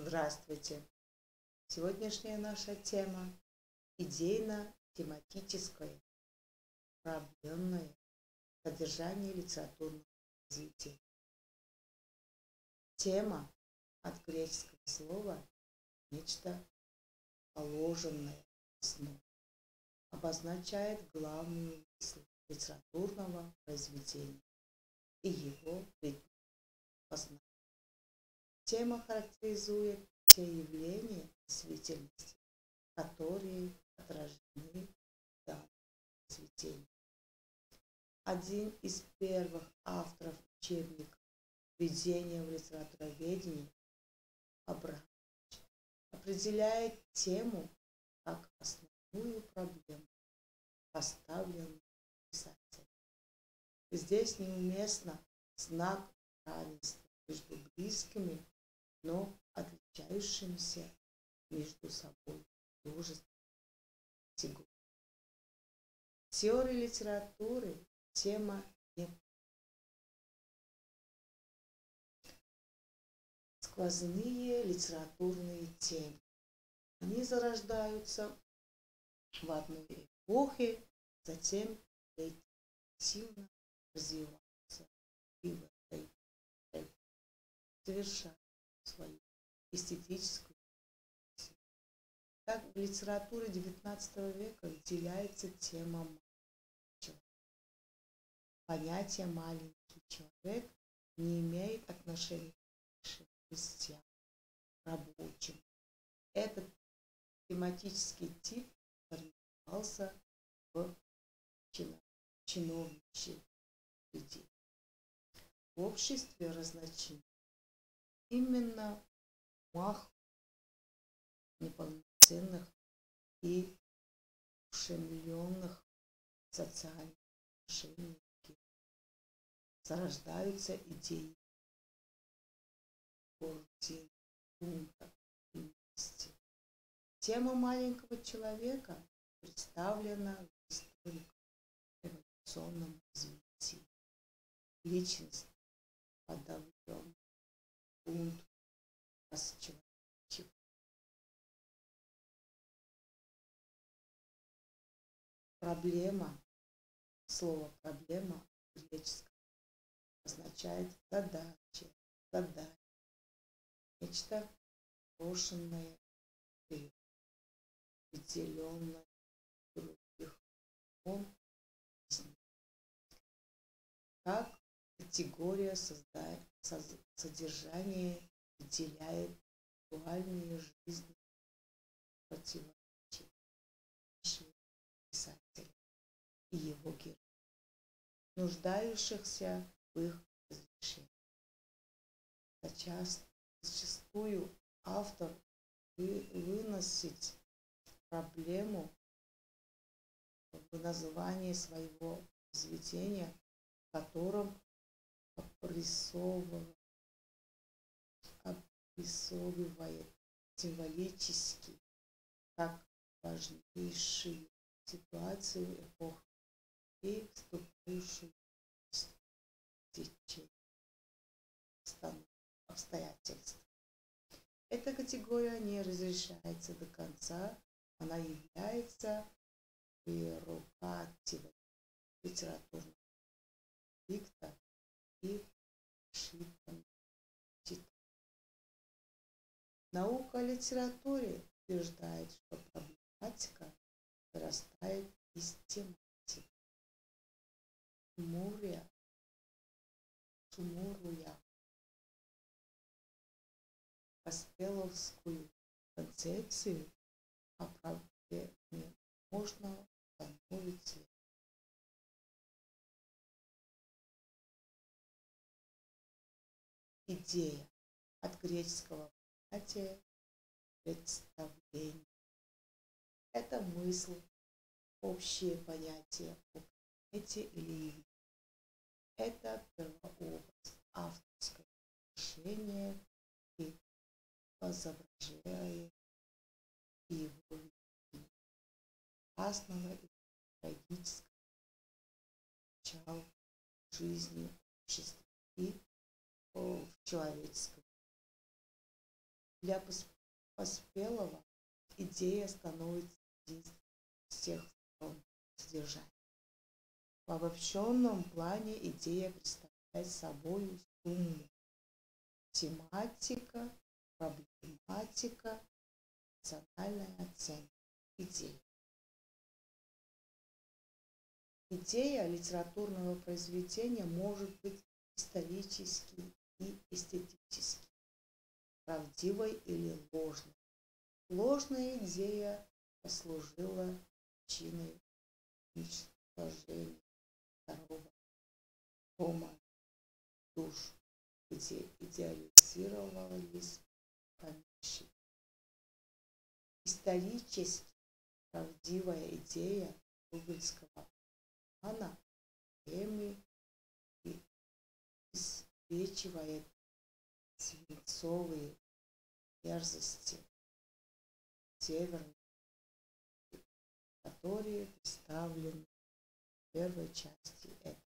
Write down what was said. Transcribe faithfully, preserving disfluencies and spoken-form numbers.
Здравствуйте! Сегодняшняя наша тема – идейно-тематическое проблемное содержание литературного развития. Тема от греческого слова «нечто положенное в основу» обозначает главную мысль литературного произведения и его познание. Тема характеризует те явления действительности, которые отражены в данном произведении. Один из первых авторов учебника «Введение в литературоведение» Абрамович определяет тему как основную проблему, поставленную писателем. Здесь неуместно знак равенства между близкими, но отличающимися между собой художественными категориями. В теории литературы тема не сквозные литературные темы. Они зарождаются в одной эпохе, затем интенсивно развиваются и в этой эпохе завершают свою эстетическую миссию. Так в литературе девятнадцатого века выделяется тема человека. Понятие «маленький человек» не имеет отношения к крестьянам, рабочим. Этот тематический тип формировался в чиновничьей среде. В обществе разночинцев именно мах неполноценных и ущемленных социальных отношений зарождаются идеи ордена, бунта и мести. Тема маленького человека представлена в историко-эволюционном развитии. Личность подавлен, бунт расчеловечен. Проблема, слово «проблема» в греческом означает задача, задача, нечто брошенное вперед, выделенное других. Он как категория создает, содержание выделяет актуальные жизни противоречия писателя и его героев, нуждающихся в их разрешении. Зачастую автор выносит проблему в названии своего произведения, в котором обрисовывает, обрисовывает символически как важнейшую ситуацию эпохи и вступающую в течение обстоятельств. Эта категория не разрешается до конца, она является прерогативой литературного конфликта и ошибками читателя. Наука о литературе утверждает, что проблематика вырастает из тематики. Суммируя, суммируя паскаловскую концепцию о проблеме, можно установить след. Идея от греческого понятия представление. Это мысль, общее понятие о предмете или явлении. Это первообраз авторское решение и изображает его видение опасного и трагического начала жизни общества и в человеческом. Для Поспелого идея становится единственным из всех сторон содержания. В обобщенном плане идея представляет собой сумму тематика, проблематика, рациональная оценка идей. Идея литературного произведения может быть исторически и эстетически, правдивой или ложной. Ложная идея послужила причиной уничтожения второго тома душ, где идеализировались помещики. Исторически правдивая идея гоголевского романа поэмы излечивает свинцовые мерзости северной, которые представлены в первой части этого.